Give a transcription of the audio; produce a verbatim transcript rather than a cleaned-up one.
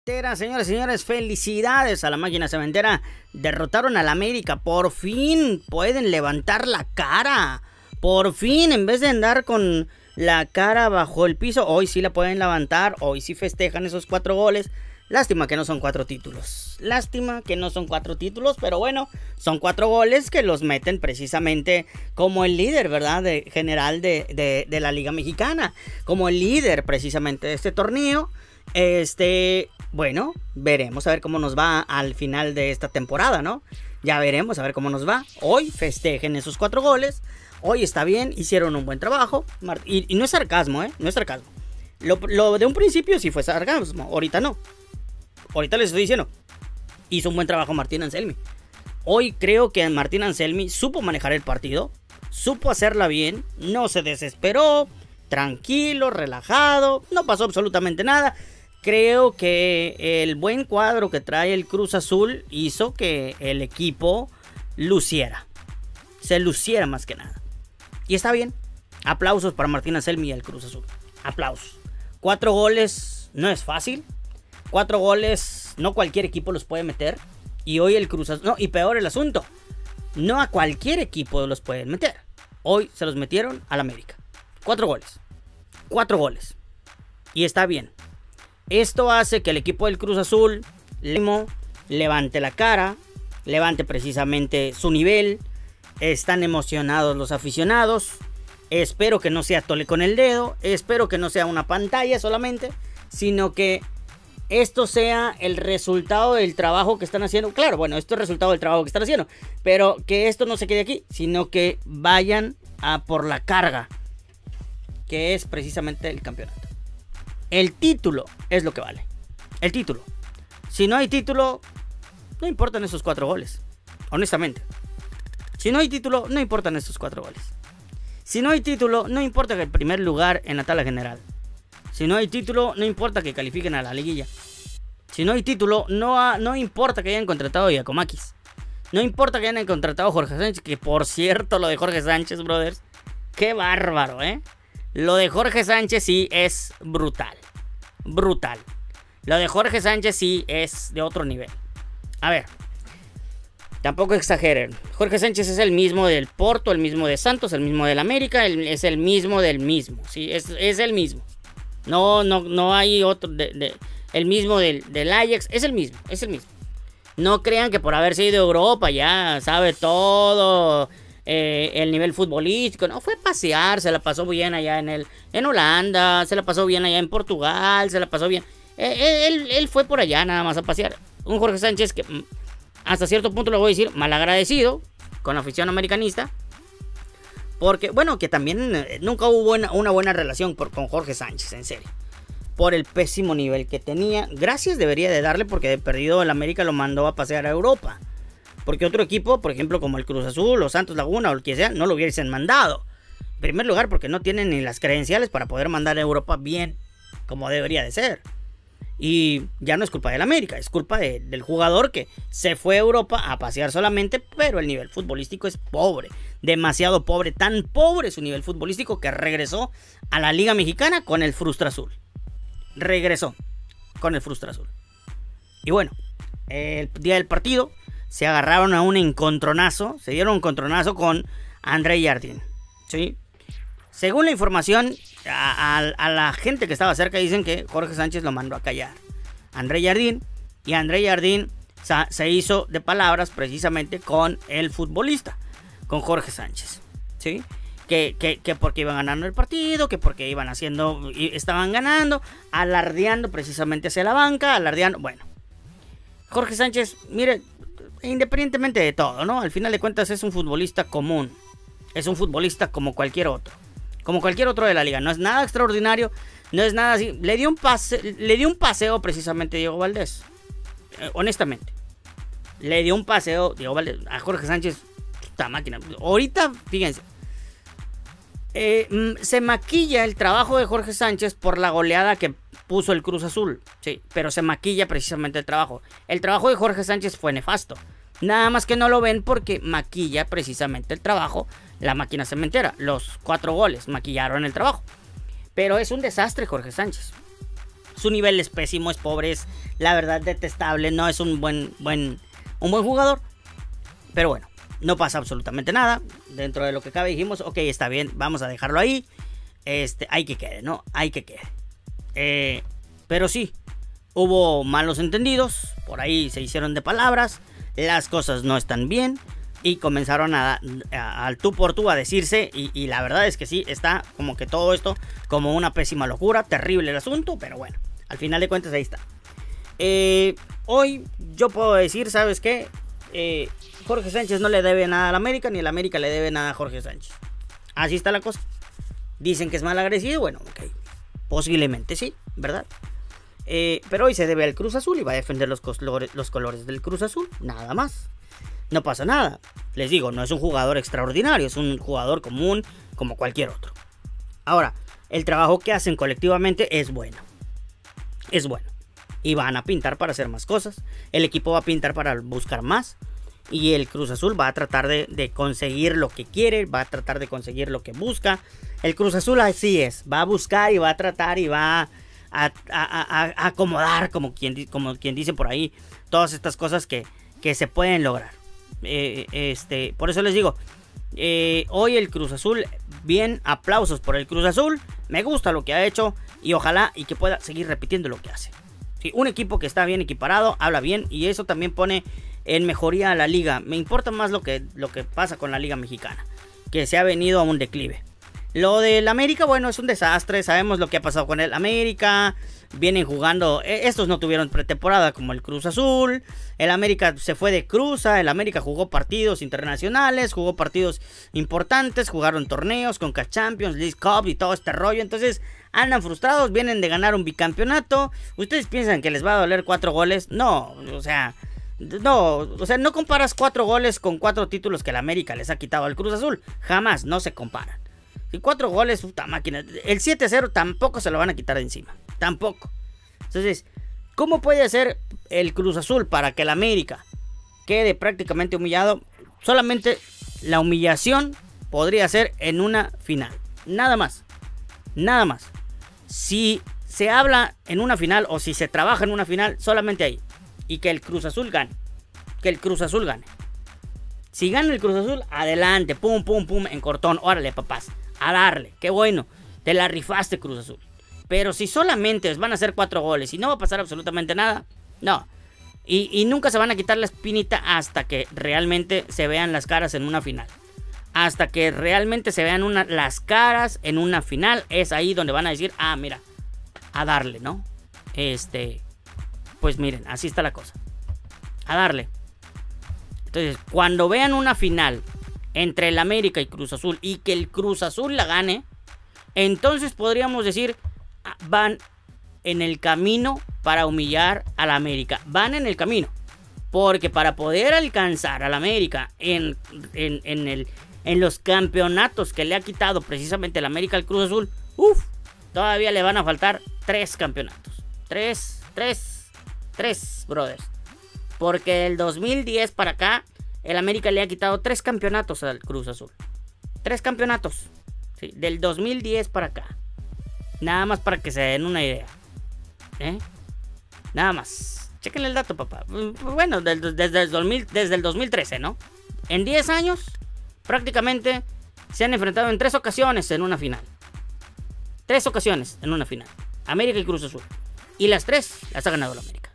Cementera, señores y señores, felicidades a la máquina cementera. Derrotaron al América. Por fin pueden levantar la cara. Por fin, en vez de andar con la cara bajo el piso, hoy sí la pueden levantar. Hoy sí festejan esos cuatro goles. Lástima que no son cuatro títulos. Lástima que no son cuatro títulos, pero bueno, son cuatro goles que los meten precisamente como el líder, ¿verdad? De, general de, de, de la Liga Mexicana. Como el líder precisamente de este torneo. Este, bueno, veremos a ver cómo nos va al final de esta temporada, ¿no? Ya veremos a ver cómo nos va. Hoy festejen esos cuatro goles. Hoy está bien, hicieron un buen trabajo. Y, y no es sarcasmo, ¿eh? No es sarcasmo. Lo, lo de un principio sí fue sarcasmo, ahorita no. Ahorita les estoy diciendo, hizo un buen trabajo Martín Anselmi. Hoy creo que Martín Anselmi supo manejar el partido, supo hacerla bien, no se desesperó, tranquilo, relajado, no pasó absolutamente nada. Creo que el buen cuadro que trae el Cruz Azul hizo que el equipo luciera, se luciera más que nada. Y está bien, aplausos para Martín Anselmi y el Cruz Azul, aplausos. Cuatro goles no es fácil. Cuatro goles, no cualquier equipo los puede meter. Y hoy el Cruz Azul, no, y peor el asunto, no a cualquier equipo los pueden meter. Hoy se los metieron al América. Cuatro goles. Cuatro goles. Y está bien. Esto hace que el equipo del Cruz Azul levante la cara, levante precisamente su nivel. Están emocionados los aficionados. Espero que no sea tole con el dedo. Espero que no sea una pantalla solamente, sino que esto sea el resultado del trabajo que están haciendo. Claro, bueno, esto es el resultado del trabajo que están haciendo. Pero que esto no se quede aquí, sino que vayan a por la carga, que es precisamente el campeonato. El título es lo que vale. El título. Si no hay título, no importan esos cuatro goles. Honestamente. Si no hay título, no importan esos cuatro goles. Si no hay título, no importa que el primer lugar en la tabla general. Si no hay título, no importa que califiquen a la liguilla. Si no hay título, no, ha, no importa que hayan contratado a Giacomakis. No importa que hayan contratado a Jorge Sánchez. Que por cierto, lo de Jorge Sánchez, brothers, qué bárbaro, ¿eh? Lo de Jorge Sánchez sí es brutal. Brutal. Lo de Jorge Sánchez sí es de otro nivel. A ver, tampoco exageren. Jorge Sánchez es el mismo del Porto, el mismo de Santos, el mismo del América. El, es el mismo del mismo. Sí, es, es el mismo. No, no, no hay otro, de, de, el mismo del, del Ajax, es el mismo, es el mismo. No crean que por haberse ido a Europa ya sabe todo eh, el nivel futbolístico. No, fue a pasear, se la pasó bien allá en, el, en Holanda, se la pasó bien allá en Portugal, se la pasó bien. Eh, él, él fue por allá nada más a pasear. Un Jorge Sánchez que hasta cierto punto le voy a decir malagradecido con la afición americanista. Porque, bueno, que también eh, nunca hubo una, una buena relación por, con Jorge Sánchez, en serio. Por el pésimo nivel que tenía. Gracias debería de darle porque de perdido el América lo mandó a pasear a Europa. Porque otro equipo, por ejemplo, como el Cruz Azul o Santos Laguna o el que sea, no lo hubiesen mandado. En primer lugar, porque no tienen ni las credenciales para poder mandar a Europa bien, como debería de ser. Y ya no es culpa del América, es culpa de, del jugador que se fue a Europa a pasear solamente, pero el nivel futbolístico es pobre, demasiado pobre, tan pobre su nivel futbolístico que regresó a la Liga Mexicana con el Frustra Azul. Regresó con el Frustra Azul. Y bueno, el día del partido se agarraron a un encontronazo, se dieron un encontronazo con André Jardín, ¿sí? Según la información, a, a, a la gente que estaba cerca dicen que Jorge Sánchez lo mandó a callar. André Jardín. Y André Jardín sa, se hizo de palabras precisamente con el futbolista, con Jorge Sánchez, ¿sí? Que, que, que porque iban ganando el partido, que porque iban haciendo, estaban ganando, alardeando precisamente hacia la banca, alardeando. Bueno, Jorge Sánchez, mire, independientemente de todo, ¿no? Al final de cuentas es un futbolista común. Es un futbolista como cualquier otro. Como cualquier otro de la liga. No es nada extraordinario. No es nada así. Le dio un, pase, le dio un paseo precisamente Diego Valdés. Eh, honestamente. Le dio un paseo Diego Valdés a Jorge Sánchez. Esta máquina. Ahorita, fíjense. Eh, se maquilla el trabajo de Jorge Sánchez por la goleada que puso el Cruz Azul. Sí, pero se maquilla precisamente el trabajo. El trabajo de Jorge Sánchez fue nefasto. Nada más que no lo ven porque maquilla precisamente el trabajo la máquina cementera. Los cuatro goles maquillaron el trabajo. Pero es un desastre Jorge Sánchez. Su nivel es pésimo, es pobre, es la verdad detestable, no es un buen, buen, un buen jugador. Pero bueno, no pasa absolutamente nada. Dentro de lo que cabe dijimos, ok, está bien, vamos a dejarlo ahí. Este, hay que quede, ¿no? Hay que quede. Eh, pero sí, hubo malos entendidos, por ahí se hicieron de palabras, las cosas no están bien y comenzaron a, a, al tú por tú a decirse y, y la verdad es que sí, está como que todo esto como una pésima locura, terrible el asunto, pero bueno, al final de cuentas ahí está. Eh, hoy yo puedo decir, ¿sabes qué? Eh, Jorge Sánchez no le debe nada al América, ni el América le debe nada a Jorge Sánchez. Así está la cosa. Dicen que es mal agradecido, bueno, ok, posiblemente sí, ¿verdad? Eh, pero hoy se debe al Cruz Azul y va a defender los colores, los colores del Cruz Azul, nada más. No pasa nada, les digo, no es un jugador extraordinario, es un jugador común como cualquier otro. Ahora, el trabajo que hacen colectivamente es bueno, es bueno. Y van a pintar para hacer más cosas, el equipo va a pintar para buscar más. Y el Cruz Azul va a tratar de, de conseguir lo que quiere, va a tratar de conseguir lo que busca. El Cruz Azul así es, va a buscar y va a tratar y va a, a, a, a acomodar, como quien, como quien dice por ahí, todas estas cosas que, que se pueden lograr. Eh, este, por eso les digo, eh, hoy el Cruz Azul, bien, aplausos por el Cruz Azul, me gusta lo que ha hecho y ojalá y que pueda seguir repitiendo lo que hace. Sí, un equipo que está bien equiparado, habla bien y eso también pone en mejoría a la liga. Me importa más lo que, lo que pasa con la liga mexicana, que se ha venido a un declive. Lo del América, bueno, es un desastre. Sabemos lo que ha pasado con el América. Vienen jugando, estos no tuvieron pretemporada como el Cruz Azul. El América se fue de cruza. El América jugó partidos internacionales, jugó partidos importantes, jugaron torneos con Conca Champions, League Cup y todo este rollo. Entonces andan frustrados, vienen de ganar un bicampeonato. ¿Ustedes piensan que les va a doler cuatro goles? No, o sea... No, o sea, no comparas cuatro goles con cuatro títulos que el América les ha quitado al Cruz Azul. Jamás, no se comparan. Y cuatro goles, puta máquina. El siete a cero tampoco se lo van a quitar de encima. Tampoco. Entonces, ¿cómo puede hacer el Cruz Azul para que el América quede prácticamente humillado? Solamente la humillación podría ser en una final. Nada más. Nada más. Si se habla en una final o si se trabaja en una final, solamente ahí. Y que el Cruz Azul gane. Que el Cruz Azul gane. Si gana el Cruz Azul, adelante. Pum, pum, pum. En cortón. Órale, papás. A darle. Qué bueno. Te la rifaste, Cruz Azul. Pero si solamente van a hacer cuatro goles y no va a pasar absolutamente nada. No. Y, y nunca se van a quitar la espinita hasta que realmente se vean las caras en una final. Hasta que realmente se vean una, las caras en una final. Es ahí donde van a decir, ah, mira. A darle, ¿no? Este... Pues miren, así está la cosa. A darle. Entonces, cuando vean una final entre el América y Cruz Azul y que el Cruz Azul la gane, entonces podríamos decir, van en el camino para humillar al América. Van en el camino. Porque para poder alcanzar al América en, en, en, el, en los campeonatos que le ha quitado precisamente el América al Cruz Azul, uff, todavía le van a faltar tres campeonatos. Tres, tres. Tres, brothers. Porque del dos mil diez para acá, el América le ha quitado tres campeonatos al Cruz Azul. Tres campeonatos. Sí, del dos mil diez para acá. Nada más para que se den una idea. ¿Eh? Nada más. Chequen el dato, papá. Bueno, desde, desde, el dos mil, desde el dos mil trece, ¿no? En diez años, prácticamente se han enfrentado en tres ocasiones en una final. Tres ocasiones en una final. América y Cruz Azul. Y las tres las ha ganado el América.